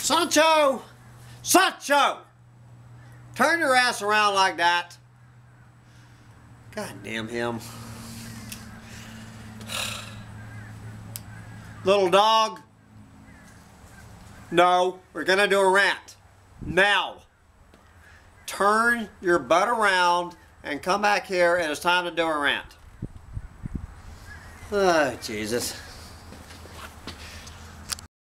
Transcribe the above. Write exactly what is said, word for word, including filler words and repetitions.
Sancho! Sancho! Turn your ass around like that. God damn him. Little dog. No, we're gonna do a rant. Now. Turn your butt around and come back here, and it's time to do a rant. Oh, Jesus.